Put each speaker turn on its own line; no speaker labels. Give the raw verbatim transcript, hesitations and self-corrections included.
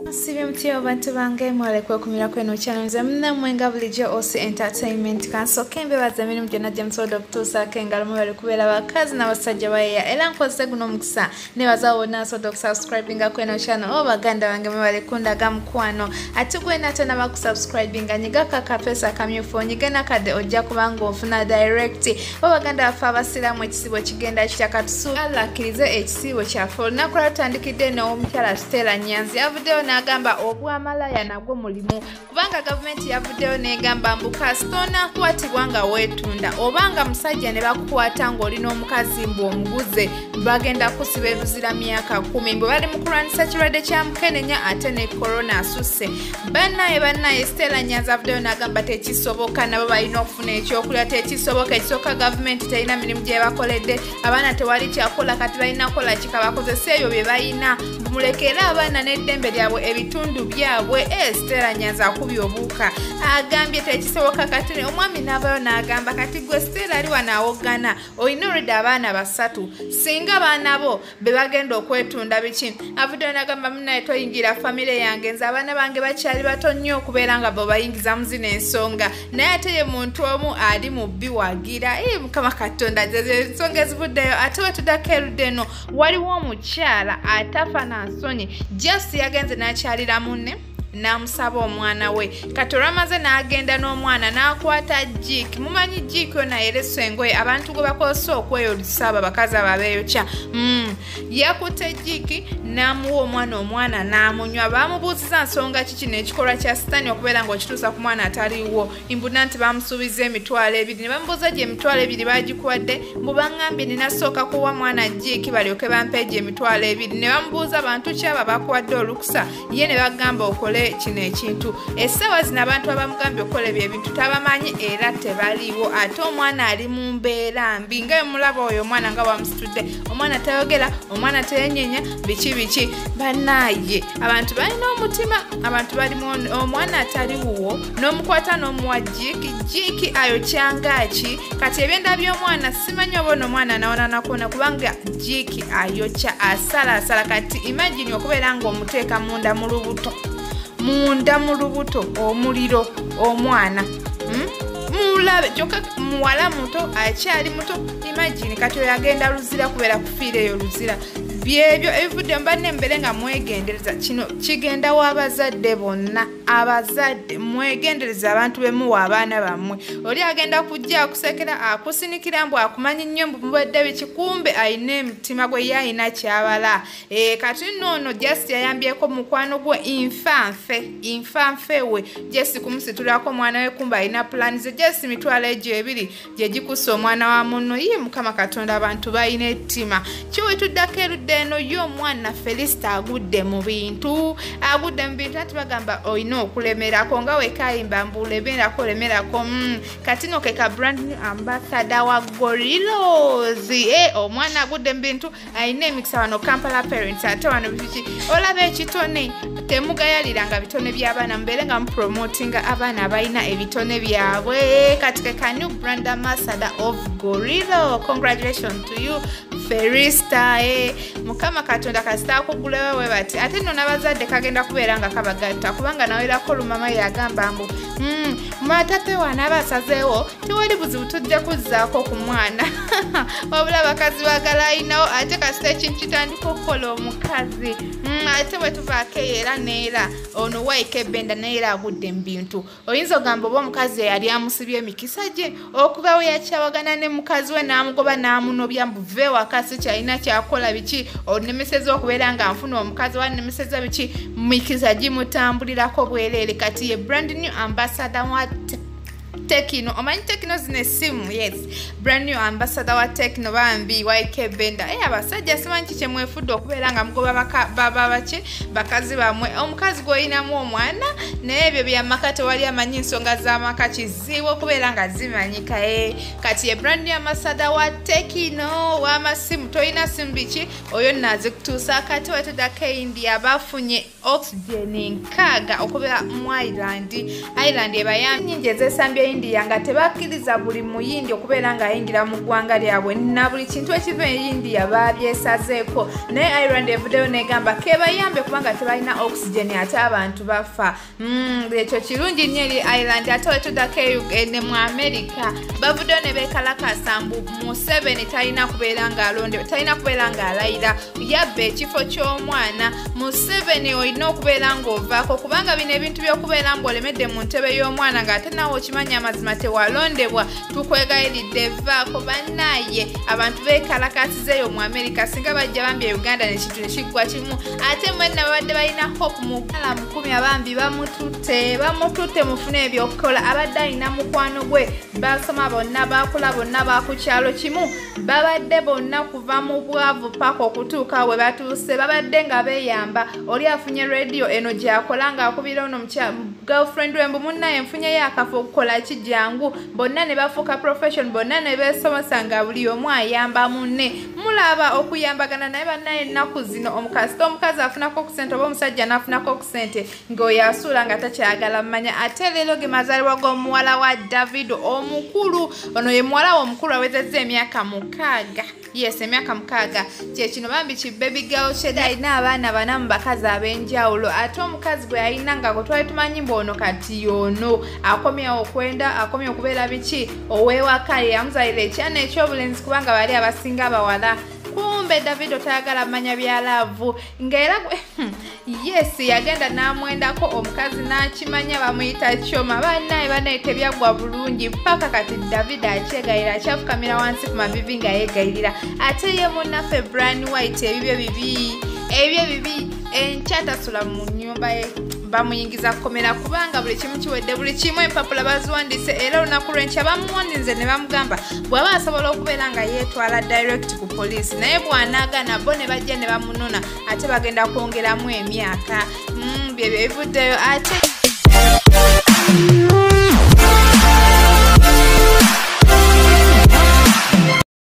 Sibi mtio bantu bange mwale kwa kumira kwenu channel nze mna mwenga bulijjo Osi Entertainment kanso kembe bazamini mjana Jameso Doctor Sakengalo mwale kubera bakazi na basajja bayeya era nkoze guno mukisa ne bazawo naso Doctor subscribing kwenu channel oba ganda bange mwale kundaga mkwano atugwe nate na bakusubscribing nyiga kaka pesa kamyufo nyigena kade ojja kubanga ofuna direct oba ganda afa abasiramu ekisibo kigenda kitakatusu alakirize ekisibo kyafo nakola tandikide ne omukyala Stella Nyanzi avudeyo nagamba obwamalaya nagwo mulimu kubanga government yavuddeyo negamba mbu kasitona kwatibwa nga weetunda obanga musajja ne bakukwata ng'olina omukazi mbu omuguze bagenda kusiba ebuzira myaka kumi mbu bali mu kulwanisa kirwadde kya mukenenya ate ne corona asusse bannaye bannaye Stella Nyanzi avuddeyo nagamba tekisoboka nabo balina okufuna ekyokulya tekisoboka ekisooka government terina mirimu gye bakoledde abaana tewali kyakola kati balina kukola kika bakozesa ebyo bye balina mulekere abaana n'eddembe lyabwe ebitundu byabwe. Stella Nyanzi akubye obuuka agambye tekisoboka kati omwami n'abayo n'agamba kati gwe Stella ali wanaawogana olina oludde abaana basatu singa baana bo be bagenda okwetunda biki avuddeyo n'agamba munaye toyingira famire yange nze abaana bange bakyali bato nnyo okubeera nga bo bayingiza mu zino ensonga naye ate ye muntu omu ali mu biwagira ee mukama katonda ensonga ezivuddeyo ate wetuddako erudde eno waliwo omukyala atafa na nsonyi just yagenze n'akyalira munne namusaba omwana we kati olwamaze n'agenda n'omwana n'akwata jik mumanyi jik yona yereso engoye abantu gwe bakozesa okweyolisa abakazi ababeeyokya mm. yakutte jik n'amuwa omwana omwana n'amunywa bamubuuziza nsonga kiki n'ekikolwa kya sitaani okubeera ng'okituusa ku mwana ataliwo imbuna nti bamusuubiza emitwalo ebiri ne bamubuuza gye emitwalo ebiri bagikuwadde mbu baŋŋambye ninasooka kuwa mwana jik balyoke bampe gye emitwalo ebiri ne bamubuuza bantu ki abo bakuwadde olukusa ye ne bagamba okole kino ekintu essaawa zino abantu abamugambye okukola ebyo ebintu tabamanyi era tebaliwo ate omwana ali mu mbeera mbi nga emulaba oyo omwana nga bamusitudde omwana tayogera omwana teyenyenya biki biki banaaye abantu balina omutima abantu balimu omwana ataliwo n'omukwata n'omuwa jiki jiki ayo kyangaki kati ebyenda by'omwana simanyi oba omwana nawona nakuona kubanga jiki ayokya asala asala kati imagine okubeera nga omuteeka munda mu lubuto munda mu lubuto omuliro omwana mulabe kyokka muwala muto akyali muto imagine kati oyo agenda luzira kubeera kufiireyo luzira byebyo ebivudde mbanne mbere nga mwegendereza kino kigenda w'abazadde bonna abazadde mwegendereza abantu bemuwa abaana bammwe oli agenda kujja akusekera akusinikira mbu akumanyi nnyo mbu mubadde biki kumbe ayina emitima gwe ye ayina kyabala e, kati noono just yayambyeko mukwano gwe infanfe infanfe we just kumusitulako omwana we kumbe ayina plan ze just mitwalo egyo ebiri gye gikusa omwana wa munno ye mukama katonda abantu bayina ettima kiwetuddako erudde eno y'omwana Felicita agudde mu bintu agudde mu bintu ati bagamba oyina okulemerako nga wekayimba mbulemerako olemerako mm. kati no keka brand new ambassador wa Gorillas e omwana agudde mu bintu ayina emikisa wano Kampala parents ate wano biki olaba ekitone temugayaliranga bitone by'abaana mbeere nga mupromotinga abaana abalina ebitone byabwe kati keka new brand ambassador of Gorillas. Congratulations to you Felicita e mukama katonda kasita kugulewe we bati ate nno n'abazadde kagenda kubeera nga kabagatta kubanga nawerako lumama yagamba mbu mm, matate wana basazeewo tewali buzibu tujja kuzzaako ku mwana wabula bakazi bagala ayinawo ate kasita ekintu kitandika okukola omukazi mm, ate bwe tuvaako era neera ono waika ebbenda neera agudde mu bintu oyinza ogamba oba omukazi yali amusibye emikisa gye okuba we yakyawagana ne mukazi we n'amugoba n'amunobya mbu ve wakasi kyalina kyakola biki onemeseza okubeera nga nfuna omukazi wanemeseza biki mikisa gimutambulirako bwereere kati ye brand new ambassador wa Tekno omanyi Tekno zine simu yes brand new ambassador wa Tekno bambi waike benda eh abasajja simanyi kye mwefudde okubeera nga mugoba baka baba bache bakazi bamwe omukazi gweyinamu omwana nebyo byamakate wali amanyi nsonga za maka kizibu okubeera nga zimanyika eh kati ye brand new ambassador wa Tekno wa masimu toyina simu biki oyo naze kutuusa kati wetuddako India bafunye oxygen nkaga okubeera mu Island Island ebayamye nyingi ezesambye India nga tebakkiriza buli muyindi okubeera nga ayingira mu ggwanga lyabwe na buli kintu ekiva e India babyesazeeko naye Ireland evuddeyo negamba kebayambe kubanga tebalina oxygen ate abantu bafa mm, ekyo kirungi nnyo eri Ireland ate wetuddako e mu America bavuddeyo ne beekalakasa mbu Museveni talina kubeera ng'alonde talina kubeera ng'alayira yabba ekifo ky'omwana Museveni olina okubeera ng'ovaako kubanga bino ebintu by'okubeera ng'olemedde mu ntebe y'omwana ng'ate nawe okimanya amazima tewalondebwa tukwegayiridde vaako bannaye abantu beekalakasizeeyo mu America singa bajja bambi e Uganda nekintu ne kiggwa kimu ate mwenna babadde balina hope mu kala mukumi abambi bamututte bamututte mufune ebyokukola abadde alina mukwano gwe basoma bonna bakula bonna bakukyalo kimu babadde bonna kuva mu bwavu paka okutuuka we batuuse babadde nga beeyamba oli afunye radio eno gyakola ng'akubira ono girlfriend we mbu munnaye nfunyeyo akafo okukola kijjangu bonna ne bafuuka profession bonna ne beesomosa nga buli omu ayamba munne mulaba okuyambagana naye bannaye ennaku zino omukazi omukazi afunako ku ssente oba omusajja n'afunako ku ssente ng'oyo asuula nga takyagala mmanya ate leero ge mazaalibwa g'omuwala wa David omukulu ono ye muwala we omukulu awezezza emyaka mukaaga yes emyaka mukaaga kyekino bambi ki baby girl shed alina abaana bana mu bakazi ab'enjawulo ate omukazi gwe yalina nga gwe twali tumanyi mbono kati yono akomya okwenda akomya okubeera biki ow'ewaka yamuzaalira ekyana ekyobulenzi kubanga bali abasinga abawala kumbe David tayagala manya bya laavu ng'era yes yagenda n'amwendako omukazi n'akimanya bamuyita kyoma bannaye bannaye tebyagwa bulungi paka kati David akyegayira akyafukamira wansi ku mavivi nga yeegayirira ate ye munnaffe Brian White ebibyo bibi ebyo bibi enkyatasula mu nnyumba ye bamuyingiza kukomera kubanga buli kimu kiwedde buli kimu empapula baziwandiise era olunaku lw'enkya bamuwandinze ne bamugamba bw'aba asobola okubeera nga yeetwala direct ku poliisi naye bw'anaagana bo ne bajja ne bamunona ate bagenda kwongeramu emyaka mm, byebyo bivuddeyo ate